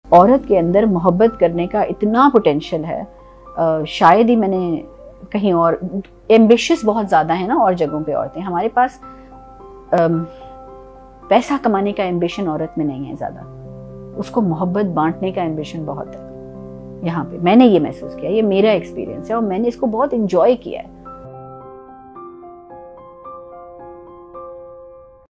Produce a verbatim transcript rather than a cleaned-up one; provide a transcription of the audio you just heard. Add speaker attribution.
Speaker 1: औरत के अंदर मोहब्बत करने का इतना पोटेंशियल है, आ, शायद ही मैंने कहीं और, एम्बिशियस बहुत ज़्यादा है ना और जगहों पे औरतें, हमारे पास आ, पैसा कमाने का एम्बिशन औरत में नहीं है ज़्यादा, उसको मोहब्बत बांटने का एम्बिशन बहुत है यहाँ पे। मैंने ये महसूस किया, ये मेरा एक्सपीरियंस है और मैंने इसको बहुत इंजॉय किया है।